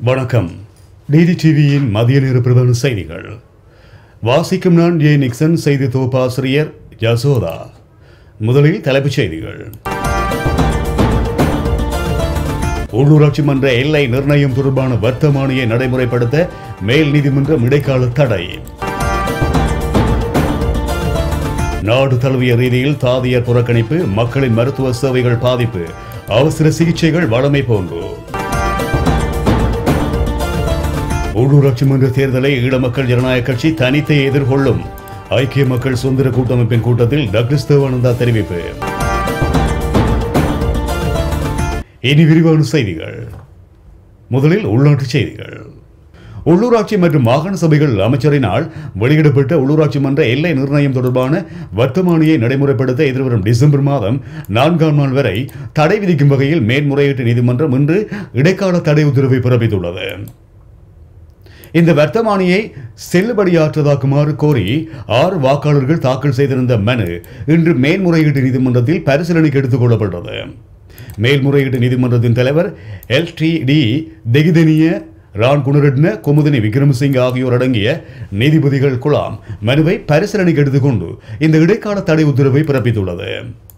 வணக்கம். டிடிடிவியின் மதிய நேர பிரதான செய்திகள் வாசிக்கும் நான் ஜே நிக்சன். செய்தி தொகுப்பாசிரியர் யசோதா. முதலில் தலைப்புச் செய்திகள். உள்ளூராட்சி மன்ற எல்லை நிர்ணயம் தொடர்பான வர்த்தமானியை நடைமுறைப்படுத்த மேல் நீதிமன்றம் இடைக்கால தடை. நாடு தழுவிய ரீதியில் தாதியர் புறக்கணிப்பு, மக்களின் மருத்துவ சேவைகள் பாதிப்பு, அவசர சிகிச்சைகள் வழமை போன்று. உள்ளூராட்சி மன்ற தேர்தலை ஈழ மக்கள் ஜனநாயக கட்சி தனித்தே எதிர்கொள்ளும். ஐக்கிய மக்கள் சுதந்திர கூட்டமைப்பின் கூட்டத்தில் டக்ளஸ் தேவானந்தா தெரிவிப்பு. இனி விரிவான செய்திகள். முதலில் உள்நாட்டு செய்திகள். உள்ளூராட்சி மற்றும் மாகாண சபைகள் அமைச்சரினால் வெளியிடப்பட்ட உள்ளூராட்சி மன்ற எல்லை நிர்ணயம் தொடர்பான வர்த்தமானியை நடைமுறைப்படுத்த எதிர்வரும் டிசம்பர் மாதம் 4ஆம் நாள் வரை தடை விதிக்கும் வகையில் மேன்முறையீட்டு நீதிமன்றம் இன்று இடைக்கால தடை உத்தரவை பிறப்பித்துள்ளது. இந்த வர்த்தமானியை செல்லுபடியாற்றதாக்குமாறு கோரி 6 வாக்காளர்கள் தாக்கல் செய்திருந்த மனு இன்று மேன்முறையீட்டு நீதிமன்றத்தில் பரிசீலனைக்கு எடுத்துக் கொள்ளப்பட்டது. மேல்முறையீட்டு நீதிமன்றத்தின் தலைவர் எல்.டி.டி. தெகிதனிய, ரான் குணரட்ன, குமுதினி விக்ரமசிங்க ஆகியோர் அடங்கிய நீதிபதிகள் குழாம் மனுவை பரிசீலனைக்கு எடுத்துக்கொண்டு இந்த இடைக்கால தடை உத்தரவை பிறப்பித்துள்ளது.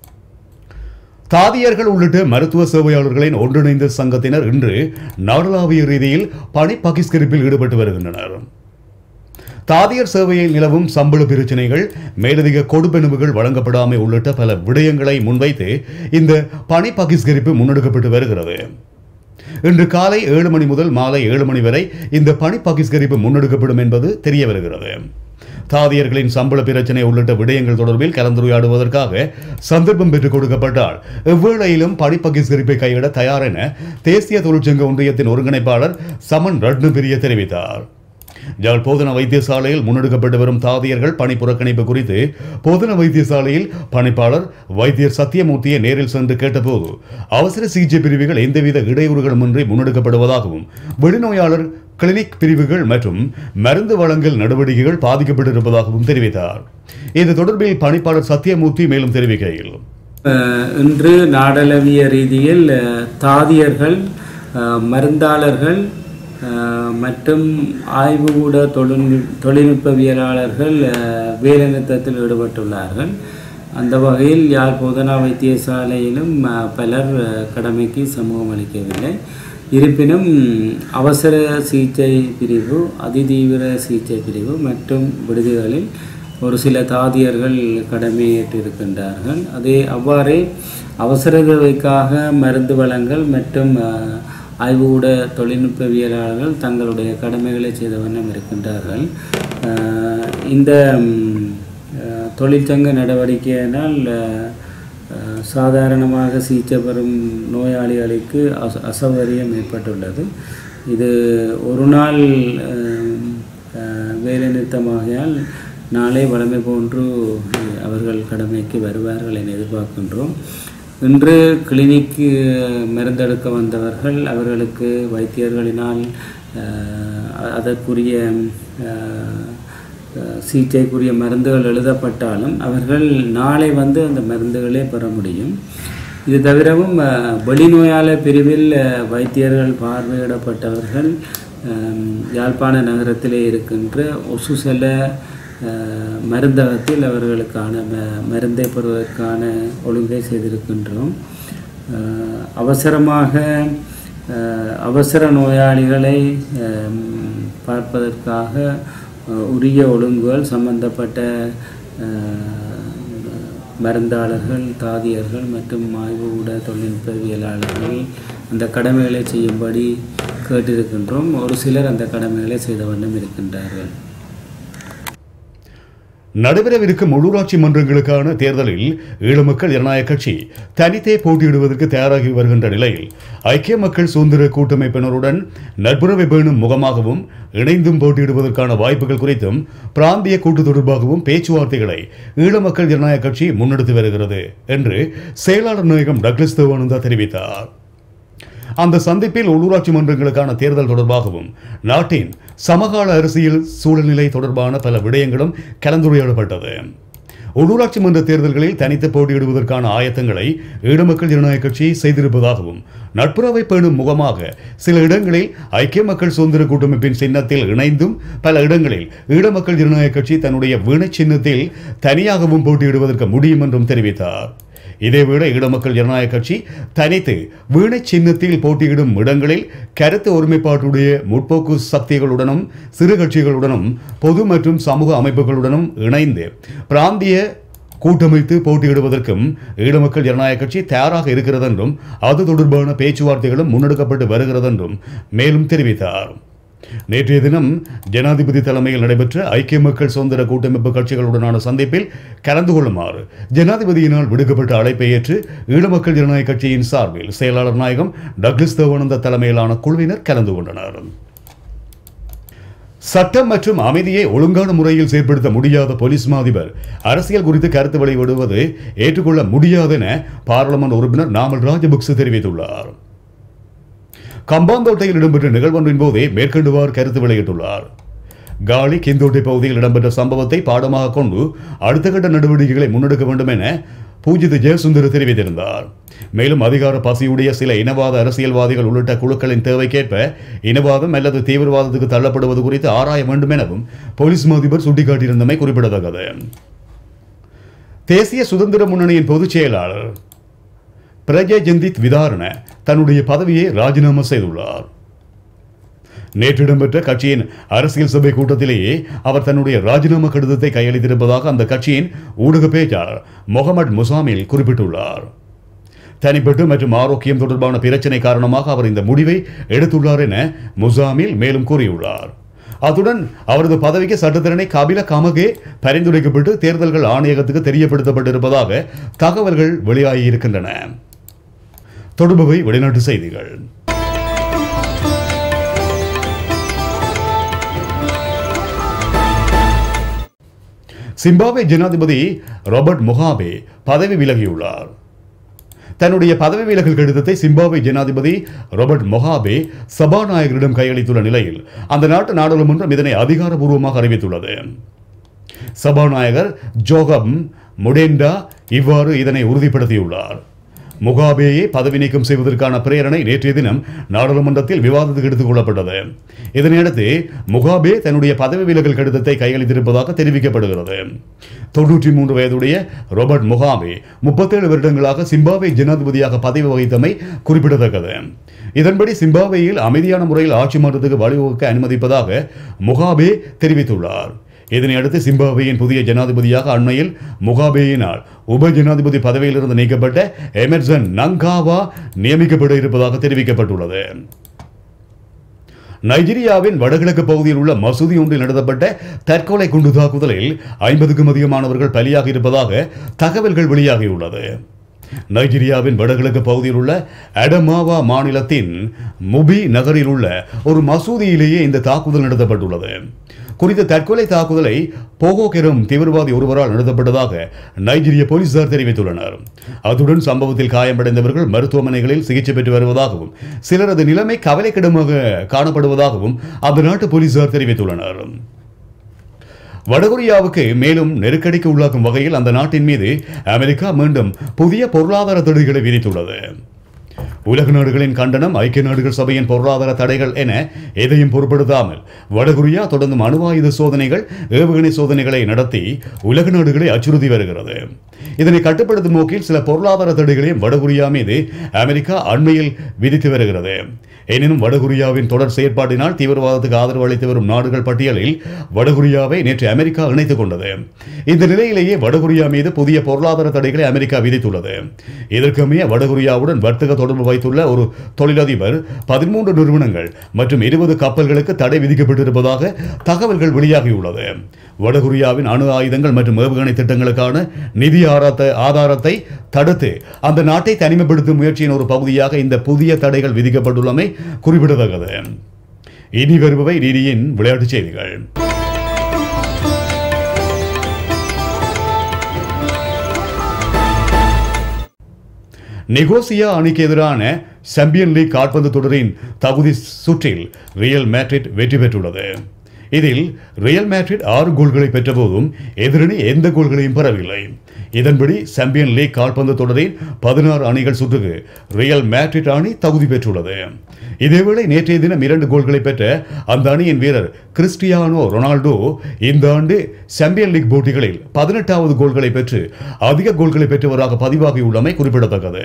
தாதியர்கள் உள்ளிட்ட மருத்துவ சேவையாளர்களின் ஒன்றிணைந்த சங்கத்தினர் இன்று நாடளாவிய ரீதியில் பணி பகிஷ்கரிப்பில் ஈடுபட்டு வருகின்றனர். தாதியர் சேவையில் நிலவும் சம்பள பிரச்சினைகள், மேலதிக கொடுப்பெனுவுகள் வழங்கப்படாமை உள்ளிட்ட பல விடயங்களை முன்வைத்து இந்த பணி பகிஷ்கரிப்பு முன்னெடுக்கப்பட்டு வருகிறது. இன்று காலை 7 மணி முதல் மாலை 7 மணி வரை இந்த பணி பகிஷ்கரிப்பு முன்னெடுக்கப்படும் என்பது தெரிய வருகிறது. தாதியர்களின் சம்பள பிரச்சனை உள்ளிட்ட விடயங்கள் தொடர்பில் கலந்துரையாடுவதற்காக சந்தர்ப்பம் பெற்றுக் கொடுக்கப்பட்டால் எவ்வேளையிலும் பணி பகிஷ்கரிப்பை கைவிட தயார் என தேசிய தொழிற்சங்க ஒன்றியத்தின் ஒருங்கிணைப்பாளர் சமன் ரட்னபிரிய தெரிவித்தார். யாழ் போதன வைத்தியசாலையில் முன்னெடுக்கப்பட்டு வரும் தாதியர்கள் பணி புறக்கணிப்பு குறித்து போதன வைத்தியசாலையில் பணிப்பாளர் வைத்தியர் சத்தியமூர்த்தியை நேரில் சென்று கேட்டபோது அவசர சிகிச்சை பிரிவுகள் எந்தவித இடையூறுகளுமின்றி முன்னெடுக்கப்படுவதாகவும் வெளிநோயாளர் கிளினிக் பிரிவுகள் மற்றும் மருந்து வழங்கல் நடவடிக்கைகள் பாதிக்கப்பட்டிருப்பதாகவும் தெரிவித்தார். இது தொடர்பில் பணிப்பாளர் சத்தியமூர்த்தி மேலும் தெரிவிக்கையில், இன்று நாடளாவிய ரீதியில் தாதியர்கள், மருந்தாளர்கள் மற்றும் ஆய்வுகூட தொழில்நுட்பவியலாளர்கள் வேலைநிறுத்தத்தில் ஈடுபட்டுள்ளார்கள். அந்த வகையில் யாழ் போதனா வைத்தியசாலையிலும் பலர் கடமைக்கு சமூகம் அளிக்கவில்லை. இருப்பினும் அவசர சிகிச்சை பிரிவு, அதிதீவிர சிகிச்சை பிரிவு மற்றும் விடுதிகளில் ஒரு சில தாதியர்கள் கடமையேற்றிருக்கின்றார்கள். அவ்வாறே அவசர தேவைக்காக மருந்து வழங்கல் மற்றும் ஆய்வுகூட தொழில்நுட்பவியலாளர்கள் தங்களுடைய கடமைகளை செய்த வண்ணம் இருக்கின்றார்கள். இந்த தொழிற்சங்க நடவடிக்கையினால் சாதாரணமாக சிகிச்சை பெறும் நோயாளிகளுக்கு அசௌகரியம் ஏற்பட்டுள்ளது. இது ஒரு நாள் வேலை நிறுத்தமாகையால் நாளை வழமை போன்று அவர்கள் கடமைக்கு வருவார்கள் என எதிர்பார்க்கின்றோம். இன்று கிளினிக்கு மருந்தெடுக்க வந்தவர்கள், அவர்களுக்கு வைத்தியர்களினால் அதற்குரிய சிகிச்சைக்குரிய மருந்துகள் எழுதப்பட்டாலும் அவர்கள் நாளை வந்து அந்த மருந்துகளே பெற முடியும். இது தவிரவும் வெளிநோயாளர் பிரிவில் வைத்தியர்கள் பார்வையிடப்பட்டவர்கள் யாழ்ப்பாண நகரத்திலே இருக்கின்ற ஒசுசல மருந்தகத்தில் அவர்களுக்கான மருந்தை பெறுவதற்கான ஒழுங்கை செய்திருக்கின்றோம். அவசர நோயாளிகளை பார்ப்பதற்காக உரிய ஒழுங்குகள் சம்பந்தப்பட்ட மருந்தாளர்கள், தாதியர்கள் மற்றும் ஆய்வுகூட தொழில்நுட்பவியலாளர்கள் அந்த கடமைகளை செய்யும்படி கேட்டிருக்கின்றோம். ஒரு சிலர் அந்த கடமைகளை செய்த வண்ணம் இருக்கின்றார்கள். நடைபெறவிருக்கும் உள்ளூராட்சி மன்றங்களுக்கான தேர்தலில் ஈழ மக்கள் ஜனநாயக கட்சி தனித்தே போட்டியிடுவதற்கு தயாராகி வருகின்ற நிலையில் ஐக்கிய மக்கள் சுதந்திர கூட்டமைப்பினருடன் நட்புறவை பேணும் முகமாகவும் இணைந்தும் போட்டியிடுவதற்கான வாய்ப்புகள் குறித்தும் பிராந்திய கூட்டு தொடர்பாகவும் பேச்சுவார்த்தைகளை ஈழ மக்கள் ஜனநாயக கட்சி முன்னெடுத்து வருகிறது என்று செயலாளர் நாயகம் டக்ளஸ் தேவானந்தா தெரிவித்தார். அந்த சந்திப்பில் உள்ளூராட்சி மன்றங்களுக்கான தேர்தல் தொடர்பாகவும் நாட்டின் சமகால அரசியல் சூழ்நிலை தொடர்பான பல விடயங்களும் கலந்துரையாடப்பட்டது. உள்ளூராட்சி மன்ற தேர்தல்களில் தனித்து போட்டியிடுவதற்கான ஆயத்தங்களை ஈழமக்கள் ஜனநாயக கட்சி செய்திருப்பதாகவும் நட்புறவை பேணும் முகமாக சில இடங்களில் ஐக்கிய மக்கள் சுதந்திர கூட்டமைப்பின் சின்னத்தில் இணைந்தும் பல இடங்களில் ஈழமக்கள் ஜனநாயக கட்சி தன்னுடைய வீணை சின்னத்தில் தனியாகவும் போட்டியிடுவதற்கு முடியும் என்றும் தெரிவித்தார். இதேவேளை ஈழமக்கள் ஜனநாயக கட்சி தனித்து வீணை சின்னத்தில் போட்டியிடும் இடங்களில் கருத்து ஒருமைப்பாட்டுடைய முற்போக்கு சக்திகளுடனும் சிறு கட்சிகளுடனும் பொது மற்றும் சமூக அமைப்புகளுடனும் இணைந்து பிராந்திய கூட்டமைத்து போட்டியிடுவதற்கும் ஈழமக்கள் ஜனநாயக கட்சி தயாராக இருக்கிறது என்றும் அது தொடர்பான பேச்சுவார்த்தைகளும் முன்னெடுக்கப்பட்டு வருகிறது என்றும் மேலும் தெரிவித்தார். நேற்றைய தினம் ஜனாதிபதி தலைமையில் நடைபெற்ற ஐக்கிய மக்கள் சுதந்திர கூட்டமைப்பு கட்சிகளுடனான சந்திப்பில் கலந்து கொள்ளுமாறு ஜனாதிபதியினால் விடுக்கப்பட்ட அழைப்பை ஏற்று ஈழமக்கள் ஜனநாயக கட்சியின் சார்பில் செயலாளர் நாயகம் டக்ளஸ் தேவானந்த தலைமையிலான குழுவினர் கலந்து கொண்டனர். சட்டம் மற்றும் அமைதியை ஒழுங்கான முறையில் செயற்படுத்த முடியாத போலீஸ் மாதிபர் அரசியல் குறித்து கருத்து வெளியிடுவது ஏற்றுக்கொள்ள முடியாது என பாராளுமன்ற உறுப்பினர் நாமல் ராஜபக்ச தெரிவித்துள்ளார். கம்பாந்தோட்டையில் இடம்பெற்ற நிகழ்வொன்றின் போதே மேற்கொண்டுவார் கருத்து வெளியிட்டுள்ளார். காலி கிந்தோட்டை பகுதியில் இடம்பெற்ற சம்பவத்தை பாடமாக கொண்டு அடுத்த கட்ட நடவடிக்கைகளை முன்னெடுக்க வேண்டும் என பூஜித ஜெயசுந்தர் தெரிவித்திருந்தார். மேலும் அதிகார பசியுடைய சில இனவாத அரசியல்வாதிகள் உள்ளிட்ட குழுக்களின் தேவைக்கேற்ப இனவாதம் அல்லது தீவிரவாதத்துக்கு தள்ளப்படுவது குறித்து ஆராய வேண்டும் எனவும் போலீஸ் மாதிபர் சுட்டிக்காட்டியிருந்தமை குறிப்பிடத்தக்கது. தேசிய சுதந்திர முன்னணியின் பொதுச் செயலாளர் பிரஜேஜந்தித் விதாரண தன்னுடைய பதவியை ராஜினாமா செய்துள்ளார். நேற்று இடம்பெற்ற கட்சியின் அரசியல் சபை கூட்டத்திலேயே அவர் தன்னுடைய ராஜினாமா கடிதத்தை கையளித்திருப்பதாக அந்த கட்சியின் ஊடக பேச்சாளர் முகமது முசாமில் குறிப்பிட்டுள்ளார். தனிப்பட்டு மற்றும் ஆரோக்கியம் தொடர்பான பிரச்சனை காரணமாக அவர் இந்த முடிவை எடுத்துள்ளார் என முசாமில் மேலும் கூறியுள்ளார். அத்துடன் அவரது பதவிக்கு சட்டத்திறனை கபில கமகே பரிந்துரைக்கப்பட்டு தேர்தல்கள் ஆணையகத்துக்கு தெரியப்படுத்தப்பட்டிருப்பதாக தகவல்கள் வெளியாகியிருக்கின்றன. தொடர்புவை வெளிநாட்டு செய்திகள். சிம்பாப்வே ஜனாதிபதி ராபர்ட் முகாபே பதவி விலகியுள்ளார். தன்னுடைய பதவி விலகல் கடிதத்தை சிம்பாப்வே ஜனாதிபதி ராபர்ட் முகாபே சபாநாயகரிடம் கையளித்துள்ள நிலையில் அந்த நாட்டு நாடாளுமன்றம் இதனை அதிகாரப்பூர்வமாக அறிவித்துள்ளது. சபாநாயகர் ஜோகம் முடேண்டா இவ்வாறு இதனை உறுதிப்படுத்தியுள்ளார். முகாபேயை பதவி நீக்கம் செய்வதற்கான பிரேரணை நேற்றைய தினம் நாடாளுமன்றத்தில் விவாதத்துக்கு எடுத்துக் கொள்ளப்பட்டது. இதனையடுத்து முகாபே தன்னுடைய பதவி விலகல் கடிதத்தை கையளித்திருப்பதாக தெரிவிக்கப்படுகிறது. 93 வயதுடைய ராபர்ட் முகாபே 37 வருடங்களாக சிம்பாப்வே ஜனாதிபதியாக பதவி வகித்தமை குறிப்பிடத்தக்கது. இதன்படி சிம்பாப்வேயில் அமைதியான முறையில் ஆட்சி மாற்றத்துக்கு வழிவகுக்க அனுமதிப்பதாக முகாபே தெரிவித்துள்ளார். இதனையடுத்து சிம்பாப்வேயின் புதிய ஜனாதிபதியாக அண்மையில் முகாபேயினால் உப ஜனாதிபதி பதவியிலிருந்து நீக்கப்பட்ட எமர்சன் நங்காவா நியமிக்கப்பட இருப்பதாக தெரிவிக்கப்பட்டுள்ளது. நைஜீரியாவின் வடகிழக்கு பகுதியில் உள்ள மசூதி ஒன்றில் நடத்தப்பட்ட தற்கொலை குண்டு தாக்குதலில் 50க்கும் அதிகமானவர்கள் பலியாகி இருப்பதாக தகவல்கள் வெளியாகியுள்ளது. நைஜீரியாவின் வடகிழக்கு பகுதியில் உள்ள அடமாவா மாநிலத்தின் முபி நகரில் உள்ள ஒரு மசூதியிலேயே இந்த தாக்குதல் நடத்தப்பட்டுள்ளது. குறித்த தற்கொலை தாக்குதலை போகோகெரும் தீவிரவாதி ஒருவரால் நடத்தப்பட்டதாக நைஜீரிய போலீசார் தெரிவித்துள்ளனர். அத்துடன் சம்பவத்தில் காயமடைந்தவர்கள் மருத்துவமனைகளில் சிகிச்சை பெற்று வருவதாகவும் சிலரது நிலைமை கவலைக்கிடமாக காணப்படுவதாகவும் அந்த நாட்டு போலீசார் தெரிவித்துள்ளனர். வடகொரியாவுக்கு மேலும் நெருக்கடிக்கு உள்ளாக்கும் வகையில் அந்த நாட்டின் மீது அமெரிக்கா மீண்டும் புதிய பொருளாதார தடைகளை விதித்துள்ளது. உலக நாடுகளின் கண்டனம், ஐக்கிய நாடுகள் சபையின் பொருளாதார தடைகள் என எதையும் பொருட்படுத்தாமல் வடகொரியா தொடர்ந்தும் அணு ஆயுத சோதனைகள், ஏவுகணை சோதனைகளை நடத்தி உலக நாடுகளை அச்சுறுத்தி வருகிறது. இதனை கட்டுப்படுத்தும் நோக்கில் சில பொருளாதார தடைகளையும் வடகொரியா மீது அமெரிக்கா அண்மையில் விதித்து வருகிறது. எனினும் வடகொரியாவின் தொடர் செயற்பாட்டினால் தீவிரவாதத்துக்கு ஆதரவு அளித்து வரும் நாடுகள் பட்டியலில் வடகொரியாவை நேற்று அமெரிக்கா இணைத்துக் கொண்டது. இந்த நிலையிலேயே வடகொரியா மீது புதிய பொருளாதார தடைகளை அமெரிக்கா விதித்துள்ளது. இதற்கமைய வடகொரியாவுடன் வர்த்தக தொடர்பு வைத்துள்ள ஒரு தொழிலதிபர் 13 நிறுவனங்கள் மற்றும் 20 கப்பல்களுக்கு தடை விதிக்கப்பட்டிருப்பதாக தகவல்கள் வெளியாகியுள்ளது. வடகொரியாவின் அணு ஆயுதங்கள் மற்றும் ஏவுகணை திட்டங்களுக்கான நிதி ஆதாரத்தை தடுத்து அந்த நாட்டை தனிமைப்படுத்தும் முயற்சியின் ஒரு பகுதியாக இந்த புதிய தடைகள் விதிக்கப்பட்டுள்ளமை குறிப்பிடத்தக்கது. இனி வருபவை டிடியின் விளையாட்டுச் செய்திகள். நிகோசியா அணிக்கு எதிரான சாம்பியன் லீக் கால்பந்து தொடரின் தகுதி சுற்றில் ரியல் மேட்ரிட் வெற்றி பெற்றுள்ளது. இதில் ரியல் மேட்ரிட் 6 கோல்களை பெற்ற போதும் எதிரணி எந்த கோல்களையும் பெறவில்லை. இதன்படி சாம்பியன் லீக் கால்பந்து தொடரின் 16 அணிகள் சுற்றுக்கு ரியல் மேட்ரிட் அணி தகுதி பெற்றுள்ளது. இதேவேளை நேற்றைய தினம் 2 கோல்களை பெற்ற அந்த அணியின் வீரர் கிறிஸ்டியானோ ரொனால்டோ இந்த ஆண்டு சாம்பியன் லீக் போட்டிகளில் 18வது கோல்களை பெற்று அதிக கோல்களை பெற்றவராக பதிவாகியுள்ளமை குறிப்பிடத்தக்கது.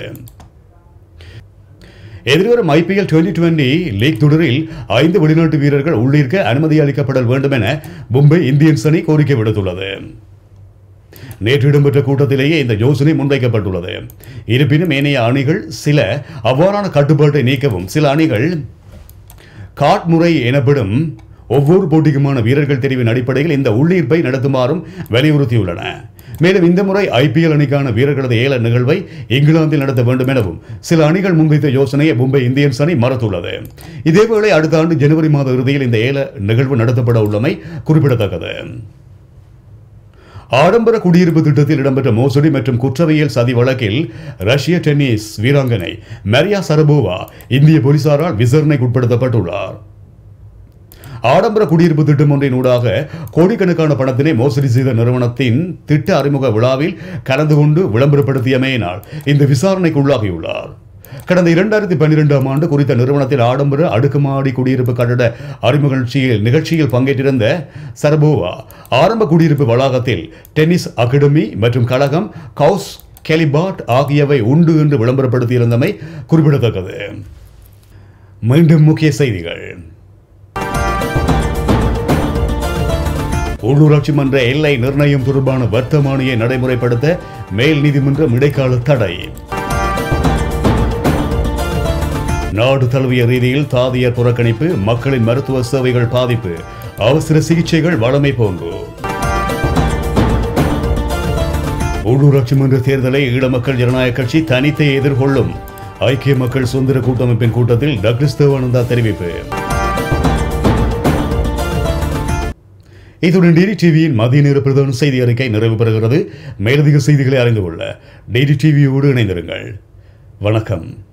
எதிர்வரும் IPL 2020 லீக் தொடரில் 5 வெளிநாட்டு வீரர்கள் உள்ளிருக்க அனுமதி அளிக்கப்பட வேண்டும் என மும்பை இந்தியன்ஸ் அணி கோரிக்கை விடுத்துள்ளது. நேற்று இடம்பெற்ற கூட்டத்திலேயே இந்த யோசனை முன்வைக்கப்பட்டுள்ளது. இருப்பினும் ஏனைய அணிகள் சில அவ்வாறான கட்டுப்பாட்டை நீக்கவும் சில அணிகள் காட் முறை எனப்படும் ஒவ்வொரு போட்டிக்குமான வீரர்கள் தெரிவின் அடிப்படையில் இந்த உள்ளீர்ப்பை நடத்துமாறும் வலியுறுத்தியுள்ளன. மேலும் இந்த முறை IPL அணிக்கான வீரர்களது ஏல நிகழ்வை இங்கிலாந்தில் நடத்த வேண்டும் எனவும் சில அணிகள் முன்வைத்த யோசனையை மும்பை இந்தியன்ஸ் அணி மறுத்துள்ளது. இதேவேளை அடுத்த ஆண்டு ஜனவரி மாத இறுதியில் இந்த ஏல நிகழ்வு நடத்தப்பட உள்ளமை குறிப்பிடத்தக்கது. ஆடம்பர குடியிருப்பு திட்டத்தில் இடம்பெற்ற மோசடி மற்றும் குற்றவியல் சதி வழக்கில் ரஷ்ய டென்னிஸ் வீராங்கனை மரியா சரபோவா இந்திய போலீசாரால் விசாரணைக்கு உட்படுத்தப்பட்டுள்ளார். ஆடம்பர குடியிருப்பு திட்டம் ஒன்றின் ஊடாக கோடிக்கணக்கான பணத்தினை மோசடி செய்த நிறுவனத்தின் திட்ட அறிமுக விழாவில் கலந்து கொண்டு விளம்பரப்படுத்தியமையினால் இந்த விசாரணைக்கு உள்ளாகியுள்ளார். கடந்த 2012ஆம் ஆண்டு குறித்த நிறுவனத்தில் ஆடம்பர அடுக்குமாடி குடியிருப்பு கட்டட அறிமுக நிகழ்ச்சியில் பங்கேற்றிருந்த சரபோவா ஆரம்ப குடியிருப்பு வளாகத்தில் டென்னிஸ் அகாடமி மற்றும் கழகம் கவுஸ் கெலிபாட் ஆகியவை உண்டு என்று விளம்பரப்படுத்தியிருந்தமை குறிப்பிடத்தக்கது. மீண்டும் முக்கிய செய்திகள். உள்ளூராட்சி மன்ற எல்லை நிர்ணயம் தொடர்பான வர்த்தமானியை நடைமுறைப்படுத்த மேல் நீதிமன்றம் இடைக்கால தடை. நாடு தழுவிய ரீதியில் தாதியர் புறக்கணிப்பு, மக்களின் மருத்துவ சேவைகள் பாதிப்பு, அவசர சிகிச்சைகள் வழமை போங்கு. உள்ளூராட்சி மன்ற தேர்தலை ஈழ மக்கள் ஜனநாயக கட்சி தனித்தே எதிர்கொள்ளும். ஐக்கிய மக்கள் சுதந்திர கூட்டமைப்பின் கூட்டத்தில் டக்ளஸ் தேவானந்தா தெரிவிப்பு. இத்துடன் DDTVயின் மதிய நேர பிரதான செய்தி அறிக்கை நிறைவு பெறுகிறது. மேலதிக செய்திகளை அறிந்து கொள்ள DDTVயோடு இணைந்திருங்கள். வணக்கம்.